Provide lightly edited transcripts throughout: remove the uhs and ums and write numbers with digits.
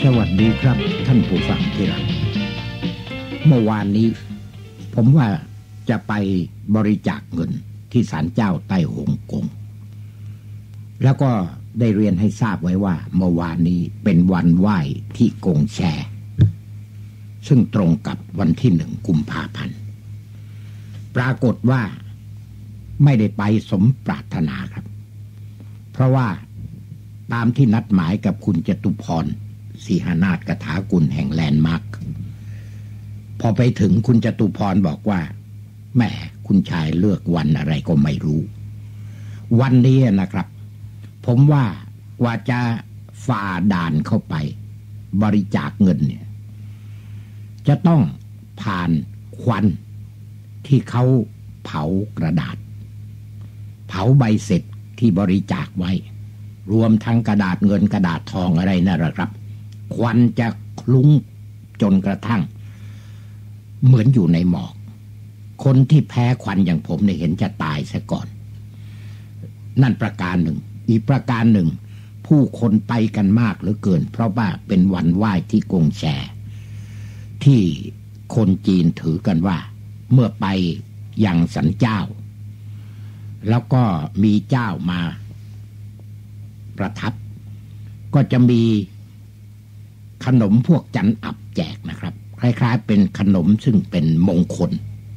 สวัสดีครับท่านผู้ฟังที่รักเมื่อวานนี้ผมว่าจะไปบริจาคเงินที่ศาลเจ้าไต้หงกงแล้วก็ได้เรียนให้ทราบไว้ว่าเมื่อวานนี้เป็นวันไหว้ที่กงแชซึ่งตรงกับวันที่1 กุมภาพันธ์ปรากฏว่าไม่ได้ไปสมปรารถนาครับเพราะว่าตามที่นัดหมายกับคุณจตุพรศรีหนาถกถากุลแห่งแลนด์มาร์คพอไปถึงคุณจตุพรบอกว่าแหมคุณชายเลือกวันอะไรก็ไม่รู้วันนี้นะครับผมว่ากว่าจะฝ่าด่านเข้าไปบริจาคเงินเนี่ยจะต้องผ่านควันที่เขาเผากระดาษเผาใบเสร็จที่บริจาคไว้รวมทั้งกระดาษเงินกระดาษทองอะไรนั่นแหละครับควันจะคลุ้งจนกระทั่งเหมือนอยู่ในหมอกคนที่แพ้ควันอย่างผมเนี่ยเห็นจะตายซะก่อนนั่นประการหนึ่งอีกประการหนึ่งผู้คนไปกันมากเหลือเกินเพราะว่าเป็นวันไหว้ที่กงแชที่คนจีนถือกันว่าเมื่อไปยังศาลเจ้าแล้วก็มีเจ้ามาประทับก็จะมีขนมพวกจันอับแจกนะครับคล้ายๆเป็นขนมซึ่งเป็นมงคล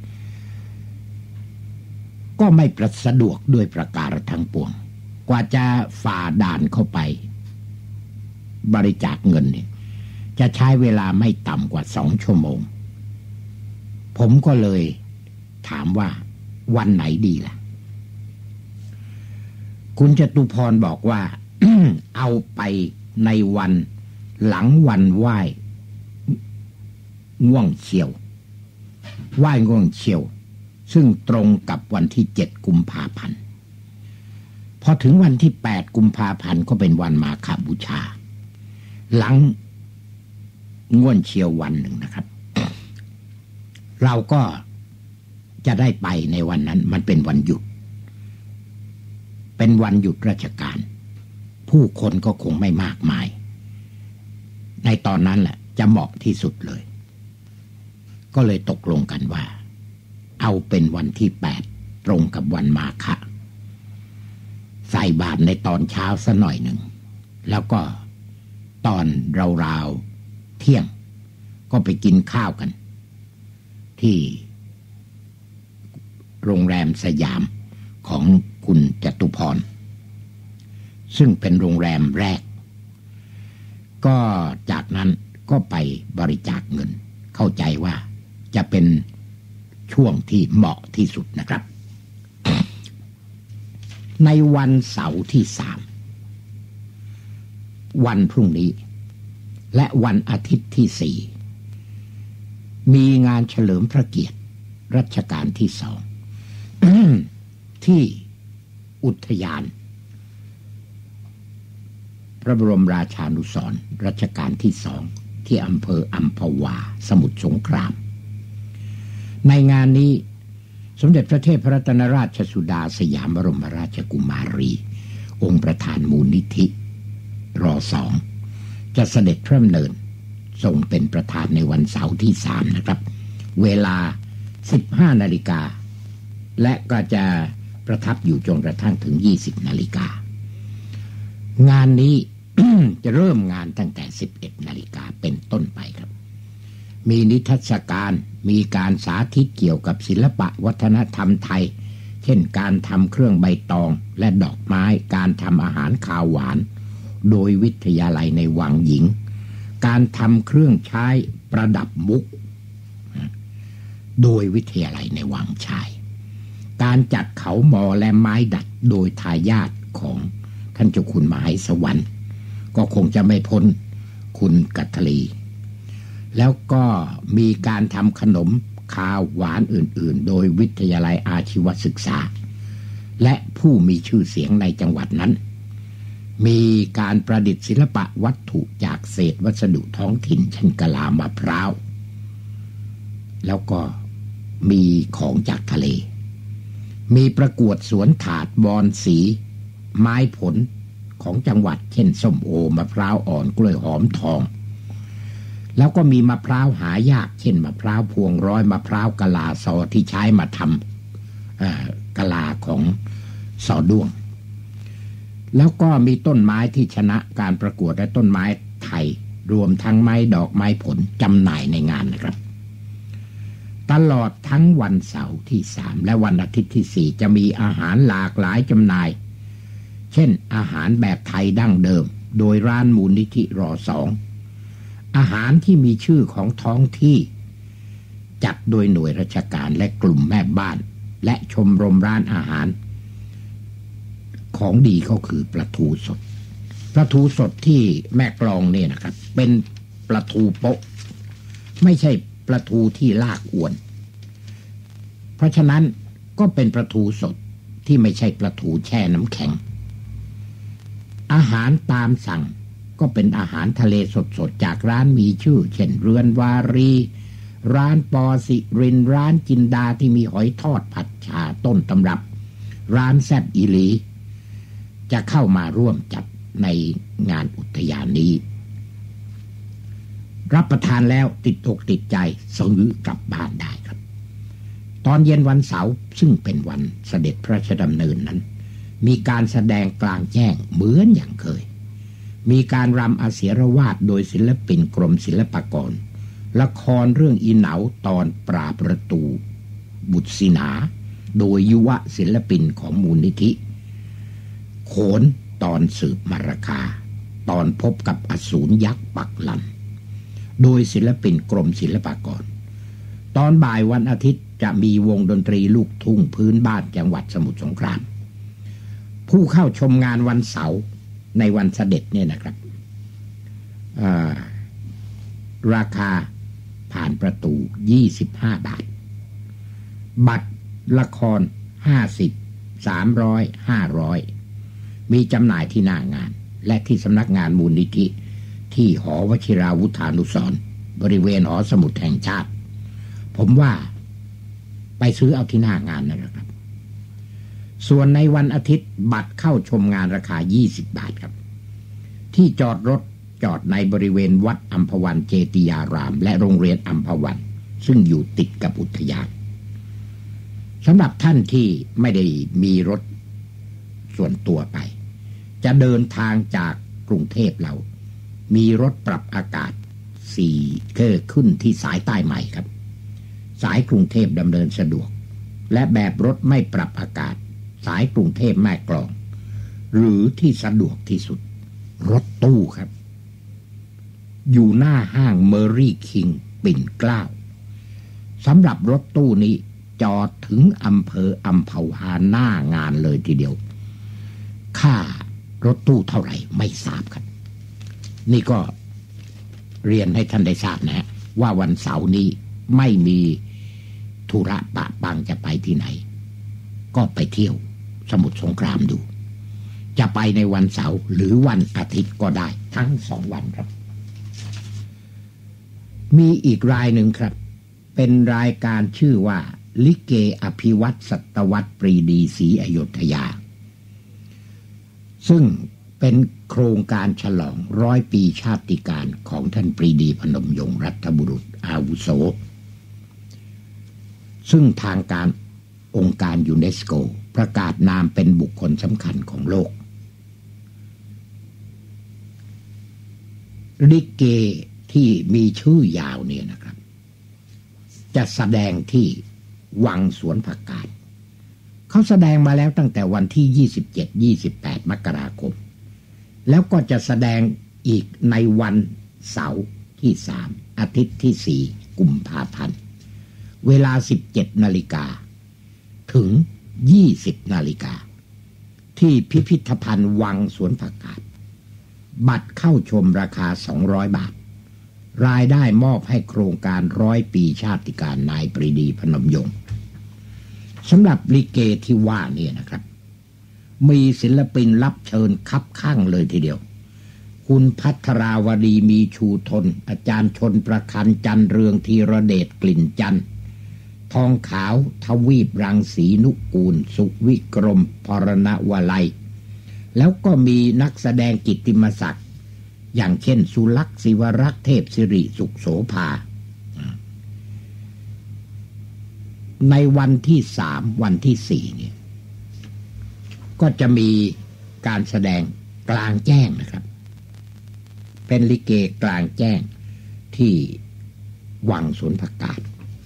ก็ไม่ประสะดวกด้วยประการทั้งปวงกว่าจะฝ่าด่านเข้าไปบริจาคเงินเนี่ยจะใช้เวลาไม่ต่ำกว่า2 ชั่วโมงผมก็เลยถามว่าวันไหนดีล่ะคุณจตุพรบอกว่า เอาไปในวันหลังวันไหว้ง่วงเฉียวไหว้ง่วงเฉียวซึ่งตรงกับวันที่7 กุมภาพันธ์พอถึงวันที่8 กุมภาพันธ์ก็เป็นวันมาฆบูชาหลังง่วงเฉียววันหนึ่งนะครับ เราก็จะได้ไปในวันนั้นมันเป็นวันหยุดเป็นวันหยุดราชการผู้คนก็คงไม่มากมายในตอนนั้นแหละจะเหมาะที่สุดเลยก็เลยตกลงกันว่าเอาเป็นวันที่8ตรงกับวันมาฆะใส่บาตรในตอนเช้าสักหน่อยหนึ่งแล้วก็ตอนราวๆเที่ยงก็ไปกินข้าวกันที่โรงแรมสยามของคุณจตุพรซึ่งเป็นโรงแรมแรกก็จากนั้นก็ไปบริจาคเงินเข้าใจว่าจะเป็นช่วงที่เหมาะที่สุดนะครับ ในวันเสาร์ที่3วันพรุ่งนี้และวันอาทิตย์ที่4มีงานเฉลิมพระเกียรติรัชกาลที่2 ที่อุทยานพระบรมราชานุสรณ์รัชกาลที่2ที่อำเภออัมพวาสมุทรสงครามในงานนี้สมเด็จพระเทพรัตนราชสุดาสยามบรมราชกุมารีองค์ประธานมูลนิธิร.2จะเสด็จพระดำเนินทรงเป็นประธานในวันเสาร์ที่3นะครับเวลา 15 นาฬิกาและก็จะประทับอยู่จนกระทั่งถึง 20 นาฬิกางานนี้ จะเริ่มงานตั้งแต่ 11 นาฬิกาเป็นต้นไปครับมีนิทรรศการมีการสาธิตเกี่ยวกับศิลปะวัฒนธรรมไทยเช่นการทำเครื่องใบตองและดอกไม้การทำอาหารคาวหวานโดยวิทยาลัยในวังหญิงการทำเครื่องใช้ประดับมุกโดยวิทยาลัยในวังชายการจัดเขามอและไม้ดัดโดยทายาทของท่านเจ้าคุณมหาสวรรค์ก็คงจะไม่พ้นคุณกัทลีแล้วก็มีการทำขนมคาวหวานอื่นๆโดยวิทยาลัยอาชีวศึกษาและผู้มีชื่อเสียงในจังหวัดนั้นมีการประดิษฐ์ศิลปะวัตถุจากเศษวัสดุท้องถิ่นเช่นกะลามะพร้าวแล้วก็มีของจากทะเลมีประกวดสวนถาดบอนสีไม้ผลของจังหวัดเช่นส้มโอมะพร้าวอ่อนกล้วยหอมทองแล้วก็มีมะพร้าวหายากเช่นมะพร้าวพวงร้อยมะพร้าวกะลาซอที่ใช้มาทำกะลาของสอด้วงแล้วก็มีต้นไม้ที่ชนะการประกวดและต้นไม้ไทยรวมทั้งไม้ดอกไม้ผลจำหน่ายในงานนะครับตลอดทั้งวันเสาร์ที่3และวันอาทิตย์ที่4จะมีอาหารหลากหลายจำหน่ายเช่นอาหารแบบไทยดั้งเดิมโดยร้านมูลนิธิร.2อาหารที่มีชื่อของท้องที่จัดโดยหน่วยราชการและกลุ่มแม่บ้านและชมรมร้านอาหารของดีก็คือปลาทูสดที่แม่กลองเนี่ยนะครับเป็นปลาทูโป๊ะไม่ใช่ปลาทูที่ลากอวนเพราะฉะนั้นก็เป็นปลาทูสดที่ไม่ใช่ปลาทูแช่น้ำแข็งอาหารตามสั่งก็เป็นอาหารทะเลสดๆจากร้านมีชื่อเช่นเรือนวารีร้านปอสิรินร้านจินดาที่มีหอยทอดผัดชาต้นตำรับร้านแซ่บอีหลีจะเข้ามาร่วมจัดในงานอุทยานนี้รับประทานแล้วติดอกติดใจซื้อกลับบ้านได้ครับตอนเย็นวันเสาร์ซึ่งเป็นวันเสด็จพระราชดำเนินนั้นมีการแสดงกลางแจ้งเหมือนอย่างเคยมีการรำอาเสียรวาทโดยศิลปินกรมศิลปากรละครเรื่องอีเหนาตอนปราบประตูบุตรศินาโดยยุวศิลปินของมูลนิธิโขนตอนสืบมรคาตอนพบกับอสูรยักษ์ปักลันโดยศิลปินกรมศิลปากรตอนบ่ายวันอาทิตย์จะมีวงดนตรีลูกทุ่งพื้นบ้านจังหวัดสมุทรสงครามผู้เข้าชมงานวันเสาร์ในวันเสด็จเนี่ยนะครับราคาผ่านประตู25 บาทบัตรละคร50 300 500มีจำหน่ายที่หน้างานและที่สำนักงานมูลนิธิที่หอวชิราวุธานุสรณ์บริเวณหอสมุดแห่งชาติผมว่าไปซื้อเอาที่หน้างานนะครับส่วนในวันอาทิตย์บัตรเข้าชมงานราคา20 บาทครับที่จอดรถจอดในบริเวณวัดอัมพวันเจติยารามและโรงเรียนอัมพวันซึ่งอยู่ติดกับอุทยานสำหรับท่านที่ไม่ได้มีรถส่วนตัวไปจะเดินทางจากกรุงเทพเรามีรถปรับอากาศ4เครื่องขึ้นที่สายใต้ใหม่ครับสายกรุงเทพดำเนินสะดวกและแบบรถไม่ปรับอากาศสายกรุงเทพแม่กลองหรือที่สะดวกที่สุดรถตู้ครับอยู่หน้าห้างเมอรี่คิงปิ่นเกล้าสำหรับรถตู้นี้จอดถึงอำเภออัมพวาหน้างานเลยทีเดียวค่ารถตู้เท่าไหร่ไม่ทราบครับนี่ก็เรียนให้ท่านได้ทราบนะว่าวันเสาร์นี้ไม่มีธุระปะปังจะไปที่ไหนก็ไปเที่ยวสมุทรสงครามดูจะไปในวันเสาร์หรือวันอาทิตย์ก็ได้ทั้ง2 วันครับมีอีกรายหนึ่งครับเป็นรายการชื่อว่าลิเกอภิวัตศตวรรษปรีดีศรีอยุธยาซึ่งเป็นโครงการฉลอง100 ปีชาติการของท่านปรีดีพนมยงค์รัฐบุรุษอาวุโสซึ่งทางการองค์การยูเนสโกประกาศนามเป็นบุคคลสำคัญของโลกลิเกที่มีชื่อยาวเนี่ยนะครับจะแสดงที่วังสวนผักกาดเขาแสดงมาแล้วตั้งแต่วันที่27-28 มกราคมแล้วก็จะแสดงอีกในวันเสาร์ที่3อาทิตย์ที่4กุมภาพันธ์เวลา 17 นาฬิกาถึง 20 นาฬิกาที่พิพิธภัณฑ์วังสวนผักกาดบัตรเข้าชมราคา200 บาทรายได้มอบให้โครงการ100 ปีชาติการนายปรีดีพนมยงค์สำหรับลิเกที่ว่านี่นะครับมีศิลปินรับเชิญคับข้างเลยทีเดียวคุณภัทราวดีมีชูทนอาจารย์ชนประคันจันเรืองธีรเดชกลิ่นจันทร์ทองขาวทวีปรังสีนุกูลสุวิกรมพรณวลัยแล้วก็มีนักแสดงกิตติมศักดิ์อย่างเช่นสุลักษ์ศิวรักษ์เทพสิริสุขโสภาในวันที่3วันที่4เนี่ยก็จะมีการแสดงกลางแจ้งนะครับเป็นลิเกกลางแจ้งที่วังสวนผักกาด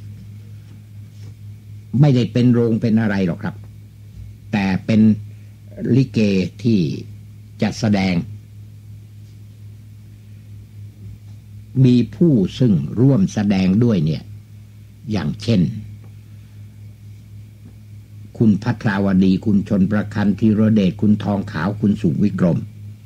ไม่ได้เป็นโรงเป็นอะไรหรอกครับแต่เป็นลิเกที่จะแสดงมีผู้ซึ่งร่วมแสดงด้วยเนี่ยอย่างเช่นคุณภัทราวดีคุณชนประคันธีรเดชคุณทองขาวคุณสุวิกรม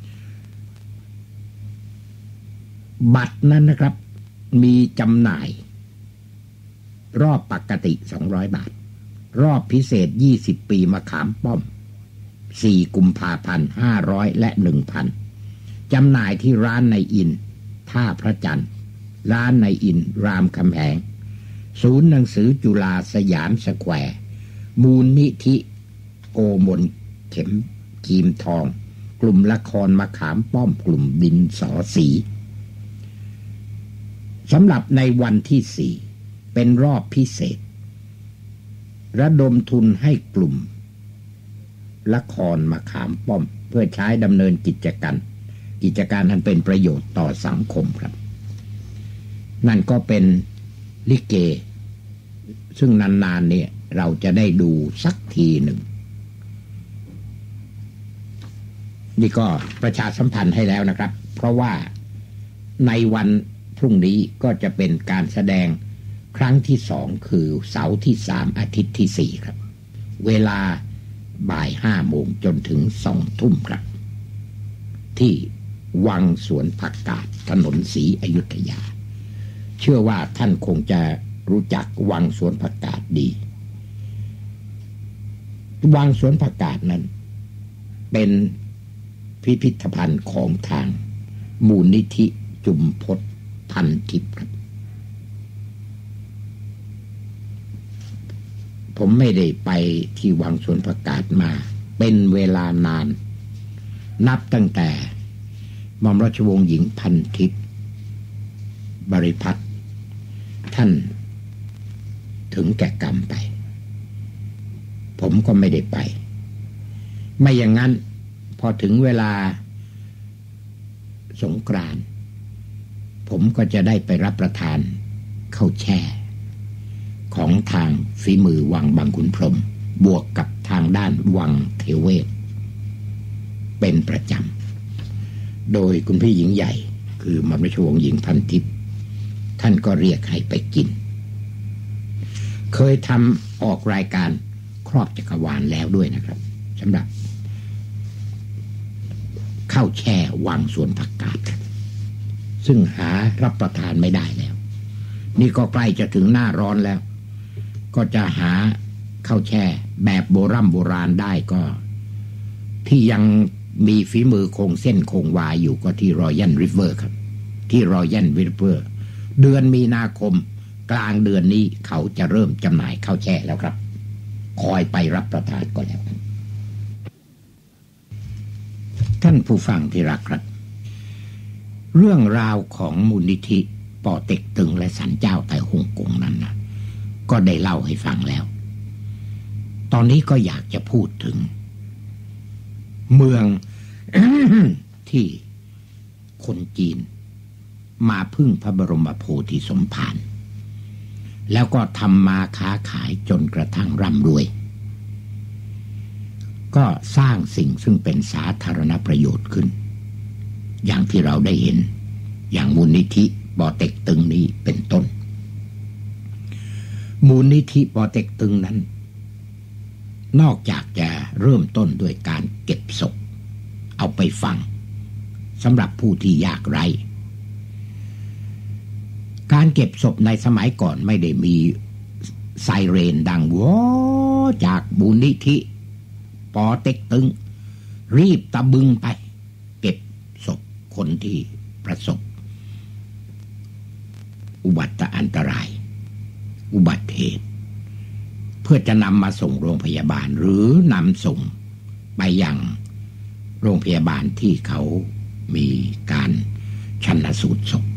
บัตรนั้นนะครับมีจำหน่ายรอบปกติ200 บาทรอบพิเศษ20 ปีมะขามป้อม4 กุมภาพันธ์500และ 1,000 จำหน่ายที่ร้านในอินท่าพระจันทร์ร้านในอินรามคำแหงศูนย์หนังสือจุฬาสยามสแควร์มูลนิธิโกมลเข็มกีมทองกลุ่มละครมะขามป้อมกลุ่มดินสอสีสำหรับในวันที่4เป็นรอบพิเศษระดมทุนให้กลุ่มละครมะขามป้อมเพื่อใช้ดำเนินกิจการอันเป็นประโยชน์ต่อสังคมครับนั่นก็เป็นลิเกซึ่งนานๆเนี่ยเราจะได้ดูสักทีหนึ่งนี่ก็ประชาสัมพันธ์ให้แล้วนะครับเพราะว่าในวันพรุ่งนี้ก็จะเป็นการแสดงครั้งที่2คือเสาร์ที่3อาทิตย์ที่4ครับเวลาบ่าย 5 โมงจนถึง 2 ทุ่มครับที่วังสวนผักกาดถนนศรีอยุธยาเชื่อว่าท่านคงจะรู้จักวังสวนผักกาดดีวังสวนผักกาดนั้นเป็นพิพิธภัณฑ์ของทางมูลนิธิจุมพจน์พันทิพย์ครับผมไม่ได้ไปที่วังสวนผักกาดมาเป็นเวลานานนับตั้งแต่หม่อมราชวงศ์หญิงพันทิพย์บริพัตรท่านถึงแก่กรรมไปผมก็ไม่ได้ไปไม่อย่างนั้นพอถึงเวลาสงกรานต์ผมก็จะได้ไปรับประทานข้าวแช่ของทางฝีมือวังบางขุนพรหมบวกกับทางด้านวังเทเวศเป็นประจำโดยคุณพี่หญิงใหญ่คือหม่อมราชวงศ์หญิงพันทิพย์ท่านก็เรียกให้ไปกินเคยทำออกรายการครอบจักรวาลแล้วด้วยนะครับสำหรับข้าวแช่วังสวนผักกาดซึ่งหารับประทานไม่ได้แล้วนี่ก็ใกล้จะถึงหน้าร้อนแล้วก็จะหาข้าวแช่แบบโบราณได้ก็ที่ยังมีฝีมือคงเส้นคงวาอยู่ก็ที่รอยัลริเวอร์ครับที่รอยัลริเวอร์เดือนมีนาคมกลางเดือนนี้เขาจะเริ่มจำหน่ายข้าวแช่แล้วครับคอยไปรับประทานก็แล้วกันท่านผู้ฟังที่รักครับเรื่องราวของมูลนิธิป่อเต็กตึงและศาลเจ้าไต่ฮ่องกงนั้นนะก็ได้เล่าให้ฟังแล้วตอนนี้ก็อยากจะพูดถึงเมือง ที่คนจีนมาพึ่งพระบรมโพธิสมภารแล้วก็ทำมาค้าขายจนกระทั่งร่ำรวยก็สร้างสิ่งซึ่งเป็นสาธารณประโยชน์ขึ้นอย่างที่เราได้เห็นอย่างมูลนิธิป่อเต็กตึงนี้เป็นต้นมูลนิธิป่อเต็กตึงนั้นนอกจากจะเริ่มต้นด้วยการเก็บศพเอาไปฝังสำหรับผู้ที่ยากไร้การเก็บศพในสมัยก่อนไม่ได้มีไซเรนดังวอจากมูลนิธิป่อเต็กตึงรีบตะบึงไปเก็บศพคนที่ประสบอุบัติอันตรายอุบัติเหตุเพื่อจะนำมาส่งโรงพยาบาลหรือนำส่งไปยังโรงพยาบาลที่เขามีการชันสูตรศพ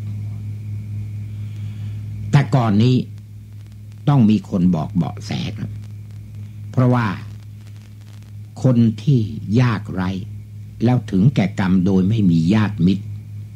แต่ก่อนนี้ต้องมีคนบอกเบาะแสครับเพราะว่าคนที่ยากไร้แล้วถึงแก่กรรมโดยไม่มีญาติมิตร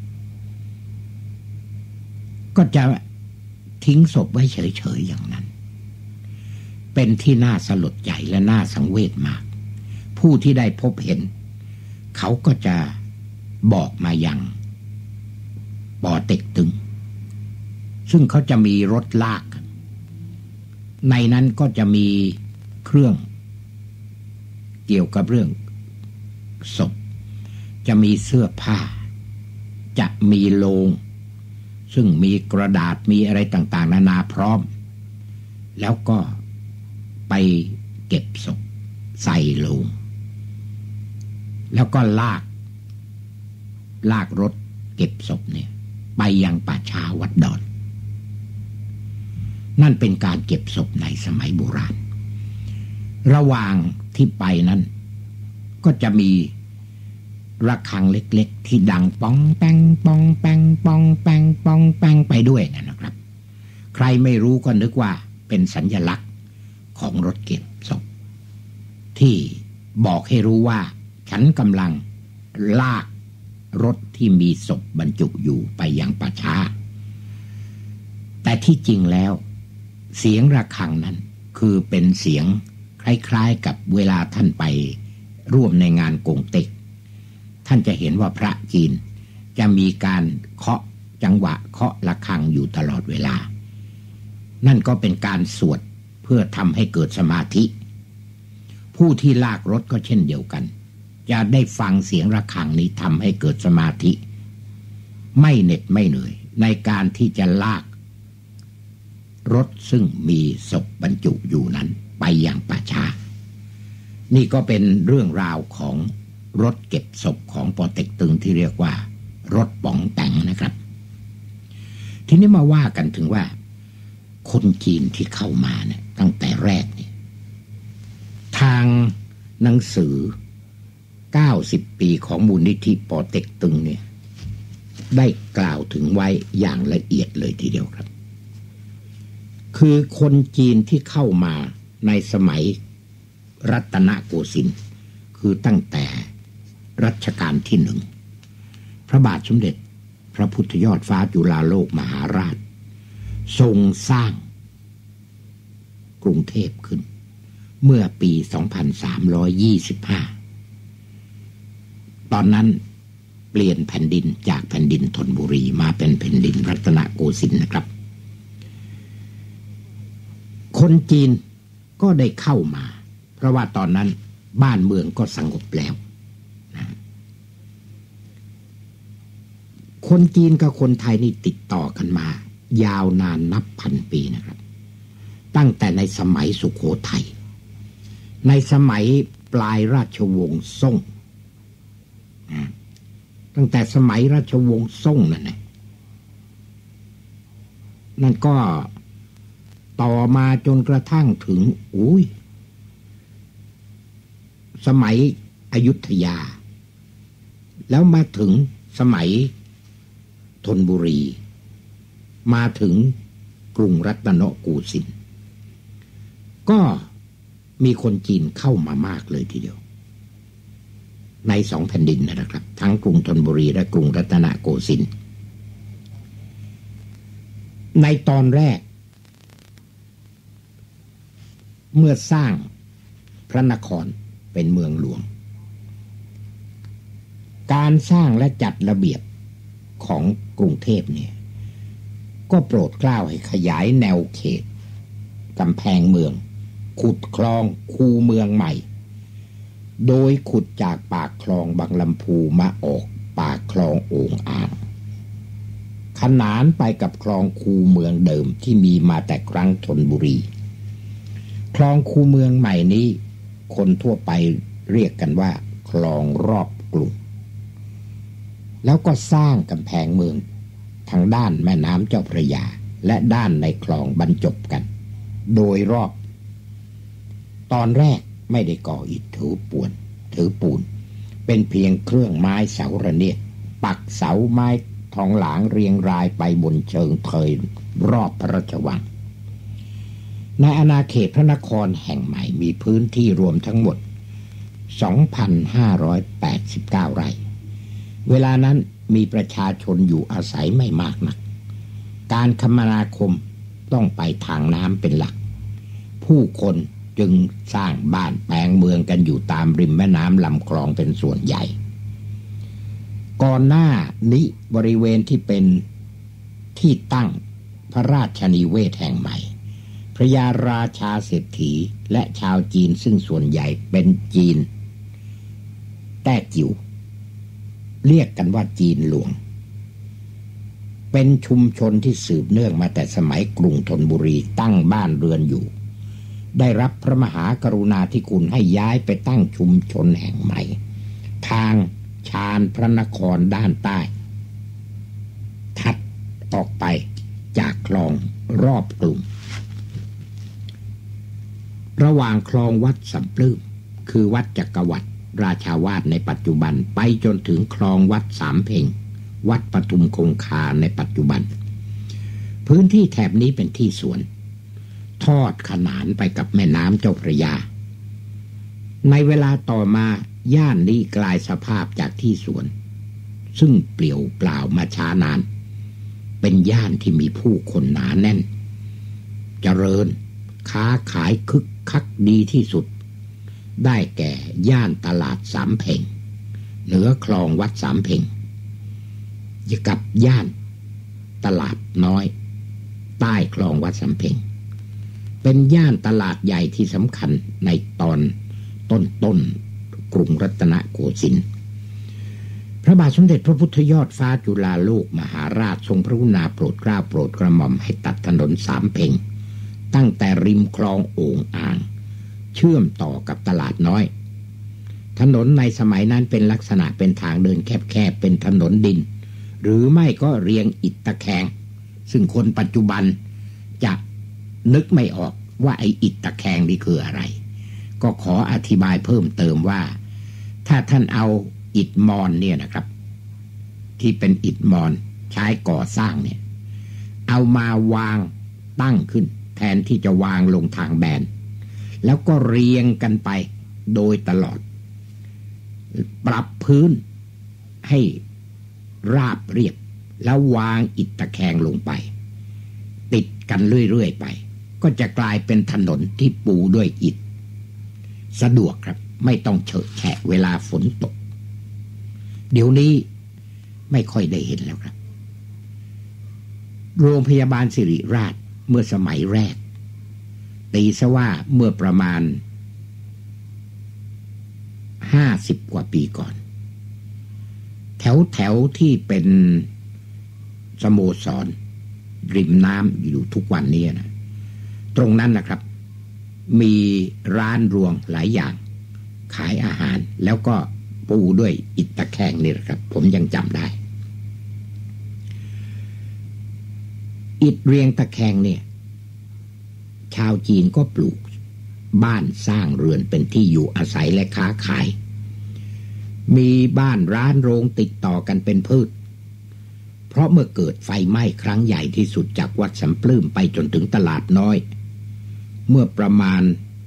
ก็จะทิ้งศพไว้เฉยๆอย่างนั้นเป็นที่น่าสลดใจและน่าสังเวชมากผู้ที่ได้พบเห็นเขาก็จะบอกมาอย่างปอเต็กตึงซึ่งเขาจะมีรถลากในนั้นก็จะมีเครื่องเกี่ยวกับเรื่องศพจะมีเสื้อผ้าจะมีโลงซึ่งมีกระดาษมีอะไรต่างๆนานาพร้อมแล้วก็ไปเก็บศพใส่โลงแล้วก็ลากรถเก็บศพเนี่ยไปยังป่าช้าวัดดอนนั่นเป็นการเก็บศพในสมัยโบราณระหว่างที่ไปนั้นก็จะมีระฆังเล็กๆที่ดังป้องแป้งป้องแป้งป้องแป้งป้องแป้งไปด้วยนะครับใครไม่รู้ก็นึกว่าเป็นสัญลักษณ์ของรถเก็บศพที่บอกให้รู้ว่าฉันกำลังลากรถที่มีศพบรรจุอยู่ไปยังป่าช้าแต่ที่จริงแล้วเสียงระฆังนั้นคือเป็นเสียงคล้ายๆกับเวลาท่านไปร่วมในงานกงเต็กท่านจะเห็นว่าพระจีนจะมีการเคาะจังหวะเคาะระฆังอยู่ตลอดเวลานั่นก็เป็นการสวดเพื่อทำให้เกิดสมาธิผู้ที่ลากรถก็เช่นเดียวกันจะได้ฟังเสียงระฆังนี้ทำให้เกิดสมาธิไม่เหน็ดไม่เหนื่อยในการที่จะลากรถซึ่งมีศพบรรจุอยู่นั้นไปยังป่าช้านี่ก็เป็นเรื่องราวของรถเก็บศพของปอเต็กตึงที่เรียกว่ารถป๋องแปงนะครับทีนี้มาว่ากันถึงว่าคนจีนที่เข้ามาเนี่ยตั้งแต่แรกเนี่ยทางหนังสือ90 ปีของมูลนิธิปอเต็กตึงเนี่ยได้กล่าวถึงไว้อย่างละเอียดเลยทีเดียวครับคือคนจีนที่เข้ามาในสมัยรัตนโกสินทร์คือตั้งแต่รัชกาลที่1พระบาทสมเด็จพระพุทธยอดฟ้าจุฬาโลกมหาราชทรงสร้างกรุงเทพขึ้นเมื่อปี 2325 ตอนนั้นเปลี่ยนแผ่นดินจากแผ่นดินธนบุรีมาเป็นแผ่นดินรัตนโกสินทร์นะครับคนจีนก็ได้เข้ามาเพราะว่าตอนนั้นบ้านเมืองก็สงบแล้วนะคนจีนกับคนไทยนี่ติดต่อกันมายาวนานนับพันปีนะครับตั้งแต่ในสมัยสุโขทัยในสมัยปลายราชวงศ์ซ่งตั้งแต่สมัยราชวงศ์ซ่งนั่นก็ต่อมาจนกระทั่งถึงสมัยอยุธยาแล้วมาถึงสมัยธนบุรีมาถึงกรุงรัตนโกสินทร์ก็มีคนจีนเข้ามามากเลยทีเดียวใน2 แผ่นดินนะครับทั้งกรุงธนบุรีและกรุงรัตนโกสินทร์ในตอนแรกเมื่อสร้างพระนครเป็นเมืองหลวงการสร้างและจัดระเบียบของกรุงเทพเนี่ยก็โปรดเกล้าให้ขยายแนวเขตกำแพงเมืองขุดคลองคูเมืองใหม่โดยขุดจากปากคลองบางลำพูมาออกปากคลองโอ่งอ่างขนานไปกับคลองคูเมืองเดิมที่มีมาแต่ครั้งธนบุรีคลองคูเมืองใหม่นี้คนทั่วไปเรียกกันว่าคลองรอบกรุงแล้วก็สร้างกำแพงเมืองทางด้านแม่น้ำเจ้าพระยาและด้านในคลองบรรจบกันโดยรอบตอนแรกไม่ได้ก่ออิฐถือปูนเป็นเพียงเครื่องไม้เสาระเนียดปักเสาไม้ทองหลางเรียงรายไปบนเชิงเทินรอบพระราชวังในอาณาเขตพระนครแห่งใหม่มีพื้นที่รวมทั้งหมด 2,589 ไร่เวลานั้นมีประชาชนอยู่อาศัยไม่มากนักการคมนาคมต้องไปทางน้ำเป็นหลักผู้คนจึงสร้างบ้านแปลงเมืองกันอยู่ตามริมแม่น้ำลำคลองเป็นส่วนใหญ่ก่อนหน้านี้บริเวณที่เป็นที่ตั้งพระราชนิเวศแห่งใหม่พระยาราชาเศรษฐีและชาวจีนซึ่งส่วนใหญ่เป็นจีนแต้จิ๋วเรียกกันว่าจีนหลวงเป็นชุมชนที่สืบเนื่องมาแต่สมัยกรุงธนบุรีตั้งบ้านเรือนอยู่ได้รับพระมหากรุณาธิคุณให้ย้ายไปตั้งชุมชนแห่งใหม่ทางชานพระนครด้านใต้ถัดออกไปจากคลองรอบกลุ่มระหว่างคลองวัดสำปลื้มคือวัดจักรวรรดิราชาวาสในปัจจุบันไปจนถึงคลองวัดสามเพ็งวัดปทุมคงคาในปัจจุบันพื้นที่แถบนี้เป็นที่สวนทอดขนานไปกับแม่น้ำเจ้าพระยาในเวลาต่อมาย่านนี้กลายสภาพจากที่สวนซึ่งเปลี่ยวเปล่ามาช้านานเป็นย่านที่มีผู้คนหนาแน่นเจริญค้าขายคึกคักดีที่สุดได้แก่ย่านตลาดสามเพ็งเหนือคลองวัดสามเพ็งกับย่านตลาดน้อยใต้คลองวัดสามเพ็งเป็นย่านตลาดใหญ่ที่สำคัญในตอนต้นกรุงรัตนโกสินทร์พระบาทสมเด็จพระพุทธยอดฟ้าจุฬาโลกมหาราชทรงพระกรุณาโปรดเกล้าโปรดกระหม่อมให้ตัดถนนสามเพ็งตั้งแต่ริมคลองโอ่งอ่างเชื่อมต่อกับตลาดน้อยถนนในสมัยนั้นเป็นลักษณะเป็นทางเดินแคบๆเป็นถนนดินหรือไม่ก็เรียงอิฐตะแคงซึ่งคนปัจจุบันจะนึกไม่ออกว่าไอ้อิฐตะแคงนี่คืออะไรก็ขออธิบายเพิ่มเติมว่าถ้าท่านเอาอิฐมอนเนี่ยนะครับที่เป็นอิฐมอนใช้ก่อสร้างเนี่ยเอามาวางตั้งขึ้นแทนที่จะวางลงทางแบนแล้วก็เรียงกันไปโดยตลอดปรับพื้นให้ราบเรียบแล้ววางอิฐตะแคงลงไปติดกันเรื่อยๆไปก็จะกลายเป็นถนนที่ปูด้วยอิฐสะดวกครับไม่ต้องเฉอะแฉะเวลาฝนตกเดี๋ยวนี้ไม่ค่อยได้เห็นแล้วครับโรงพยาบาลสิริราชเมื่อสมัยแรกตีซะว่าเมื่อประมาณ50 กว่าปีก่อนแถวที่เป็นสโมสรริมน้ำอยู่ทุกวันนี้นะตรงนั้นนะครับมีร้านรวงหลายอย่างขายอาหารแล้วก็ปูด้วยอิฐตะแคงนี่แหละครับผมยังจำได้อิฐเรียงตะแคงเนี่ยชาวจีนก็ปลูกบ้านสร้างเรือนเป็นที่อยู่อาศัยและค้าขายมีบ้านร้านโรงติดต่อกันเป็นพืชเพราะเมื่อเกิดไฟไหม้ครั้งใหญ่ที่สุดจากวัดสำปลื้มไปจนถึงตลาดน้อยเมื่อประมาณ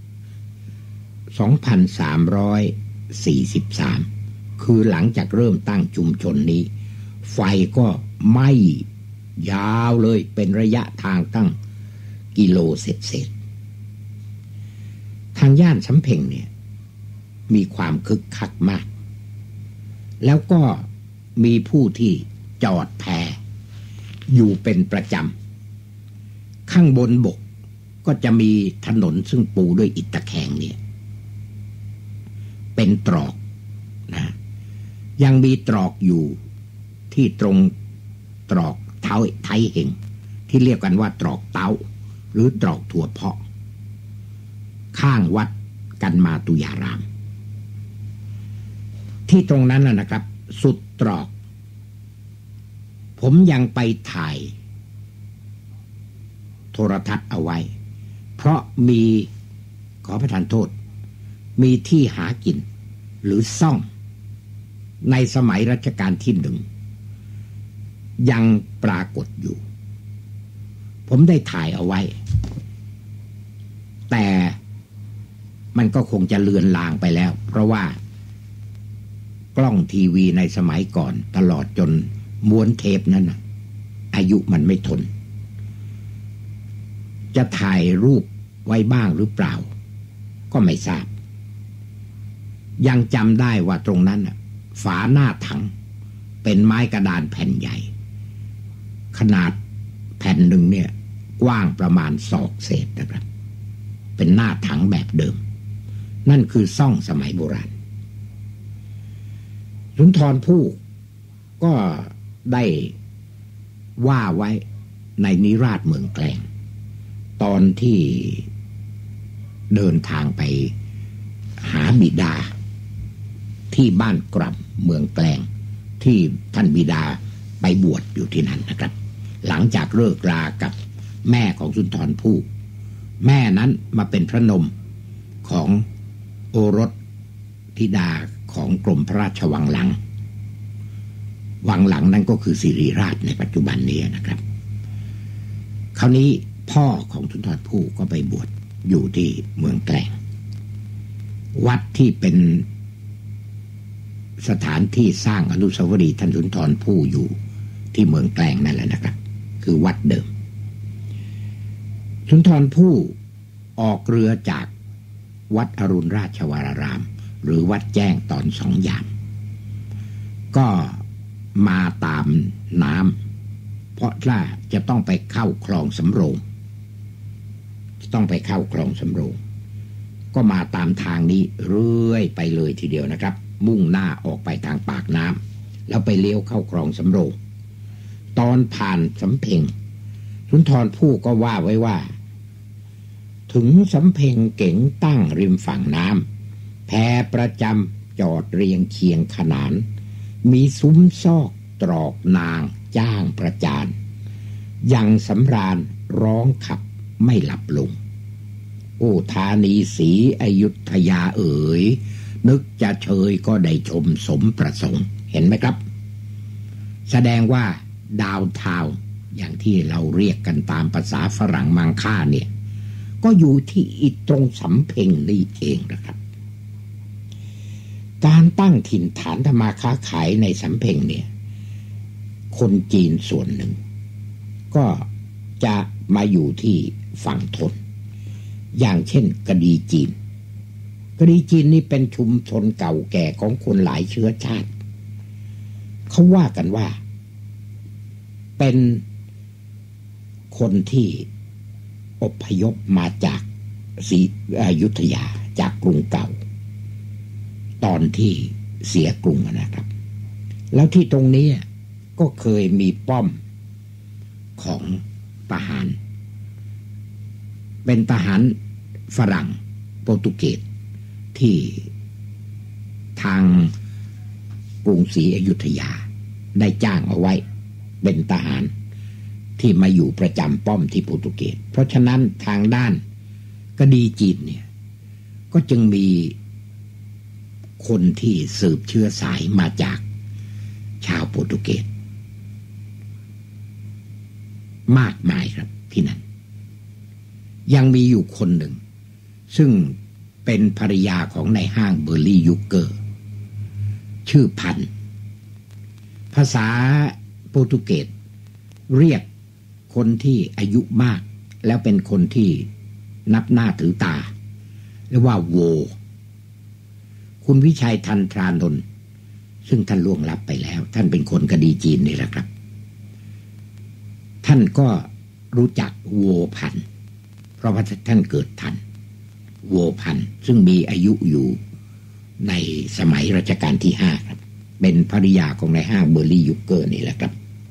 2,343 คือหลังจากเริ่มตั้งชุมชนนี้ไฟก็ไหม้ยาวเลยเป็นระยะทางตั้งกิโลเศษทางย่านสำเพ็งเนี่ยมีความคึกคักมากแล้วก็มีผู้ที่จอดแพอยู่เป็นประจำข้างบนบกก็จะมีถนนซึ่งปูด้วยอิฐตะแคงเนี่ยเป็นตรอกนะยังมีตรอกอยู่ที่ตรงตรอกไทยเห็งที่เรียกกันว่าตรอกเต้าหรือตรอกถั่วเพาะข้างวัดกันมาตุยารามที่ตรงนั้นนะครับสุดตรอกผมยังไปถ่ายโทรทัศน์เอาไว้เพราะมีขอประทานโทษมีที่หากินหรือซ่องในสมัยรัชกาลที่1 ยังปรากฏอยู่ผมได้ถ่ายเอาไว้แต่มันก็คงจะเลือนลางไปแล้วเพราะว่ากล้องทีวีในสมัยก่อนตลอดจนม้วนเทปนั้นนะอายุมันไม่ทนจะถ่ายรูปไว้บ้างหรือเปล่าก็ไม่ทราบยังจำได้ว่าตรงนั้นฝาหน้าถังเป็นไม้กระดานแผ่นใหญ่ขนาดแผ่นหนึ่งเนี่ยกว้างประมาณศอกเศษนะครับเป็นหน้าถังแบบเดิมนั่นคือซ่องสมัยโบราณสุนทรภู่ก็ได้ว่าไว้ในนิราศเมืองแกลงตอนที่เดินทางไปหาบิดาที่บ้านกรับเมืองแกลงที่ท่านบิดาไปบวชอยู่ที่นั่นนะครับหลังจากเลิกรากับแม่ของสุนทรภู่แม่นั้นมาเป็นพระนมของโอรสธิดาของกรมพระราชวังหลังนั่นก็คือสิริราชในปัจจุบันนี้นะครับคราวนี้พ่อของสุนทรภู่ก็ไปบวชอยู่ที่เมืองแกลงวัดที่เป็นสถานที่สร้างอนุสาวรีย์ท่านสุนทรภู่อยู่ที่เมืองแกลงนั่นแหละนะครับคือวัดเดิมสุนทรภู่ออกเรือจากวัดอรุณราชวรารามหรือวัดแจ้งตอน2 ยามก็มาตามน้ำเพราะว่าจะต้องไปเข้าคลองสำโรงก็มาตามทางนี้เรื่อยไปเลยทีเดียวนะครับมุ่งหน้าออกไปทางปากน้ำแล้วไปเลี้ยวเข้าคลองสำโรงตอนผ่านสำเพ็งสุนทรภู่ก็ว่าไว้ว่าถึงสำเพ็งเก๋งตั้งริมฝั่งน้ำแพประจำจอดเรียงเคียงขนานมีซุ้มซอกตรอกนางจ้างประจานยังสำราญร้องขับไม่หลับลงโอ้ธานีศรีอยุธยาเอ๋ยนึกจะเชยก็ได้ชมสมประสงค์เห็นไหมครับแสดงว่าดาวน์ทาวน์อย่างที่เราเรียกกันตามภาษาฝรั่งมังค่าเนี่ยก็อยู่ที่อีตรงสำเพ็งนี่เองนะครับการตั้งถิ่นฐานทำมาค้าขายในสำเพ็งเนี่ยคนจีนส่วนหนึ่งก็จะมาอยู่ที่ฝั่งทนอย่างเช่นกะดีจีนนี่เป็นชุมชนเก่าแก่ของคนหลายเชื้อชาติเขาว่ากันว่าเป็นคนที่อพยพมาจากศรีอยุธยาจากกรุงเก่าตอนที่เสียกรุงนะครับแล้วที่ตรงนี้ก็เคยมีป้อมของทหารเป็นทหารฝรั่งโปรตุเกสที่ทางกรุงศรีอยุธยาได้จ้างเอาไว้เป็นทหารที่มาอยู่ประจำป้อมที่โปรตุเกสเพราะฉะนั้นทางด้านกะดีจีนเนี่ยก็จึงมีคนที่สืบเชื้อสายมาจากชาวโปรตุเกสมากมายครับที่นั่นยังมีอยู่คนหนึ่งซึ่งเป็นภรรยาของนายห้างเบอร์ลี่ยุกเกอร์ชื่อพันภาษาโปรตุเกสเรียกคนที่อายุมากแล้วเป็นคนที่นับหน้าถือตาเรียกว่าโวคุณวิชัยทันทรานนท์ซึ่งท่านล่วงลับไปแล้วท่านเป็นคนกะดีจีนนี่แหละครับท่านก็รู้จักโวพันเพราะว่าท่านเกิดทันโวพันซึ่งมีอายุอยู่ในสมัยรัชกาลที่5ครับเป็นภริยาของนายห้างเบอร์ลี่ยุกเกอร์นี่แหละครับ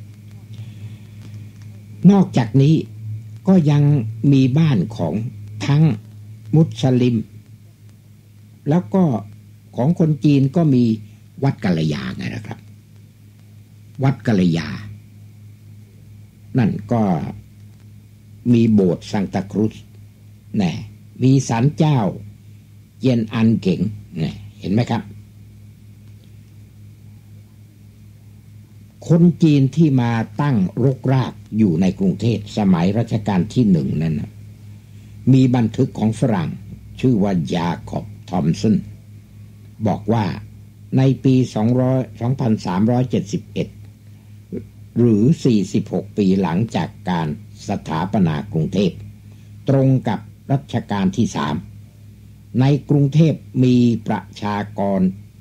นอกจากนี้ก็ยังมีบ้านของทั้งมุสลิมแล้วก็ของคนจีนก็มีวัดกัลยาไงนะครับวัดกัลยานั่นก็มีโบสถ์ซังตาครุสนะมีศาลเจ้าเจียนอันเก๋งนะเห็นไหมครับคนจีนที่มาตั้งรกรากอยู่ในกรุงเทพสมัยรัชกาลที่1นั้นนะมีบันทึกของฝรั่งชื่อว่ายาคอบทอมสันบอกว่าในปี2371หรือ46ปีหลังจากการสถาปนากรุงเทพตรงกับรัชกาลที่3ในกรุงเทพมีประชากร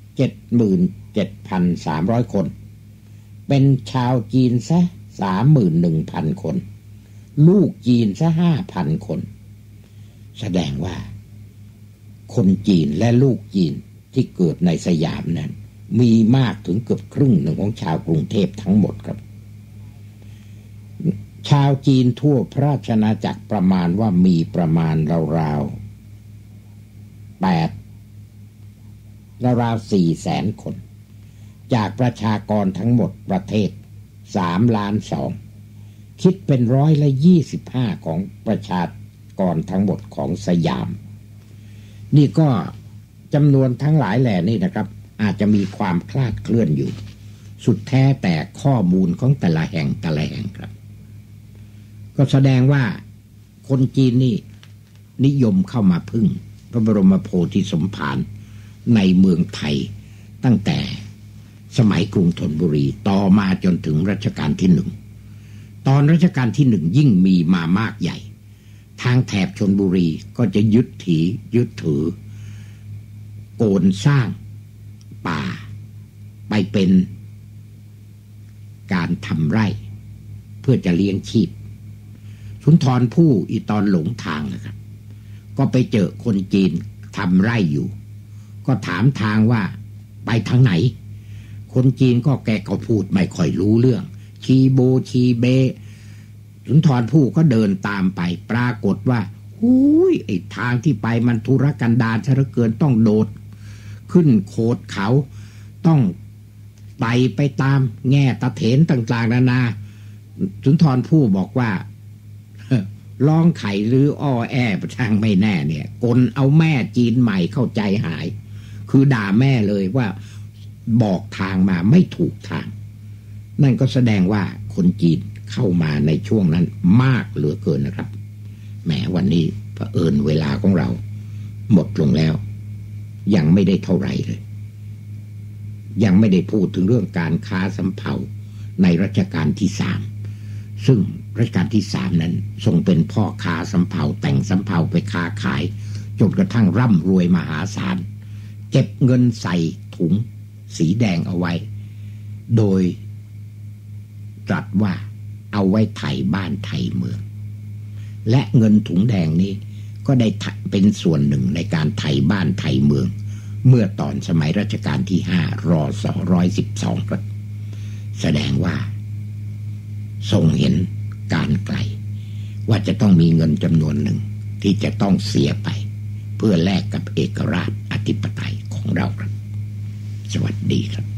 77,300 คนเป็นชาวจีนซะ 31,000 คนลูกจีนซะ 5,000 คนแสดงว่าคนจีนและลูกจีนที่เกิดในสยามนั้นมีมากถึงเกือบครึ่งหนึ่งของชาวกรุงเทพทั้งหมดครับชาวจีนทั่วพระราชอาณาจักรประมาณว่ามีประมาณราวๆ 400,000 คนจากประชากรทั้งหมดประเทศ3.2 ล้านคิดเป็น25%ของประชากรทั้งหมดของสยามนี่ก็จำนวนทั้งหลายแหล่นี่นะครับอาจจะมีความคลาดเคลื่อนอยู่สุดแท้แต่ข้อมูลของแต่ละแห่งครับก็แสดงว่าคนจีนนี่นิยมเข้ามาพึ่งพระบรมโพธิสมภารในเมืองไทยตั้งแต่สมัยกรุงธนบุรีต่อมาจนถึงรัชกาลที่1ตอนรัชกาลที่1ยิ่งมีมามากใหญ่ทางแถบชลบุรีก็จะยึดถือโกนสร้างป่าไปเป็นการทำไร่เพื่อจะเลี้ยงชีพสุนทรภู่อีตอนหลงทางนะครับก็ไปเจอคนจีนทำไร่อยู่ก็ถามทางว่าไปทางไหนคนจีนก็แกพูดไม่ค่อยรู้เรื่องชีโบชีเบสุนทรภู่ก็เดินตามไปปรากฏว่าไอ้ทางที่ไปมันทุรกันดารซะเหลือเกินต้องโดดขึ้นโขดเขาต้องไปตามแง่ตะเถนต่างๆนานาสุนทรภู่บอกว่าลองไข่หรืออ้อแอประช่างไม่แน่เนี่ยกลเอาแม่จีนใหม่เข้าใจหายคือด่าแม่เลยว่าบอกทางมาไม่ถูกทางนั่นก็แสดงว่าคนจีนเข้ามาในช่วงนั้นมากเหลือเกินนะครับแหมวันนี้เผอิญเวลาของเราหมดลงแล้วยังไม่ได้เท่าไหร่เลยยังไม่ได้พูดถึงเรื่องการค้าสำเภาในรัชกาลที่3ซึ่งรัชกาลที่3นั้นทรงเป็นพ่อค้าสำเภาแต่งสำเภาไปค้าขายจนกระทั่งร่ำรวยมหาศาลเก็บเงินใส่ถุงสีแดงเอาไว้โดยตรัสว่าเอาไว้ไถบ้านไถเมืองและเงินถุงแดงนี้ก็ได้เป็นส่วนหนึ่งในการไถบ้านไถเมืองเมื่อตอนสมัยรัชกาลที่5 รศ112ครับแสดงว่าทรงเห็นการไกลว่าจะต้องมีเงินจำนวนหนึ่งที่จะต้องเสียไปเพื่อแลกกับเอกราชอธิปไตยของเราครับสวัสดีครับ